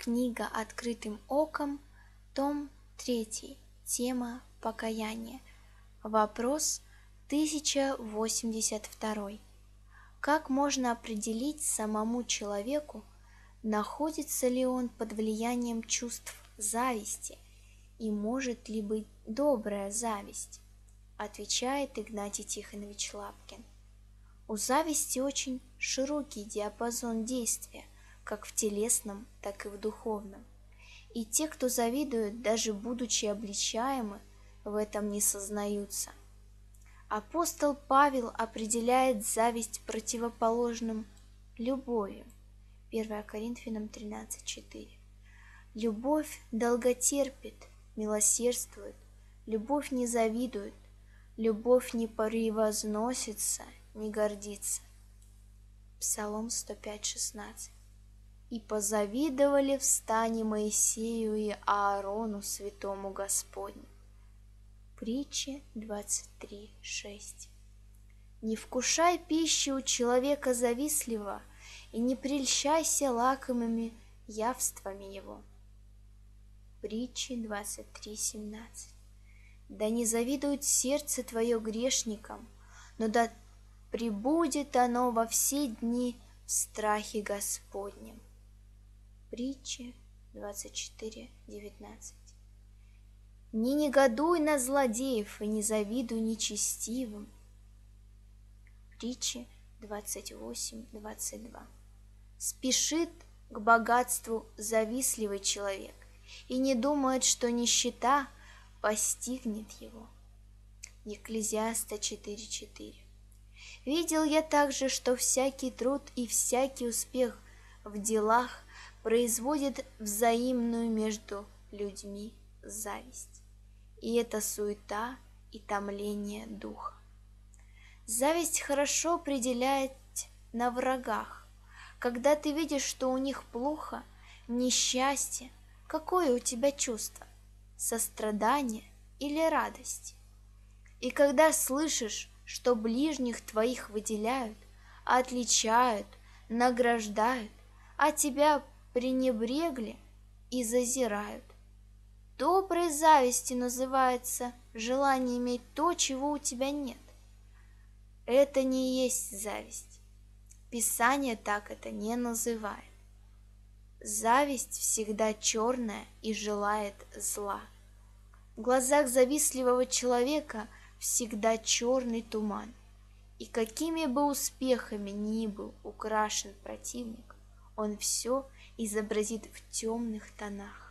Книга «Открытым оком», том 3, тема «Покаяние». Вопрос 1082. Как можно определить самому человеку, находится ли он под влиянием чувств зависти и может ли быть добрая зависть? Отвечает Игнатий Тихонович Лапкин. У зависти очень широкий диапазон действия, как в телесном, так и в духовном. И те, кто завидуют, даже будучи обличаемы, в этом не сознаются. Апостол Павел определяет зависть противоположным любовью. 1 Коринфянам 13:4. Любовь долготерпит, милосердствует, любовь не завидует, любовь не превозносится, не гордится. Псалом 105:16. И позавидовали в стане Моисею и Аарону, святому Господню. Притчи 23:6. Не вкушай пищи у человека завистливого и не прельщайся лакомыми явствами его. Притчи 23:17. Да не завидует сердце твое грешникам, но да пребудет оно во все дни в страхе Господнем. Притчи 24:19. Не негодуй на злодеев и не завидуй нечестивым. Притчи 28:22. Спешит к богатству завистливый человек и не думает, что нищета постигнет его. Екклезиаста 4:4. Видел я также, что всякий труд и всякий успех в делах производит взаимную между людьми зависть. И это суета и томление духа. Зависть хорошо определяет на врагах. Когда ты видишь, что у них плохо, несчастье, какое у тебя чувство? Сострадание или радость? И когда слышишь, что ближних твоих выделяют, отличают, награждают, а тебя пренебрегли и зазирают. Доброй завистью называется желание иметь то, чего у тебя нет. Это не есть зависть. Писание так это не называет. Зависть всегда черная и желает зла. В глазах завистливого человека всегда черный туман. И какими бы успехами ни был украшен противник, он все изобразит в темных тонах.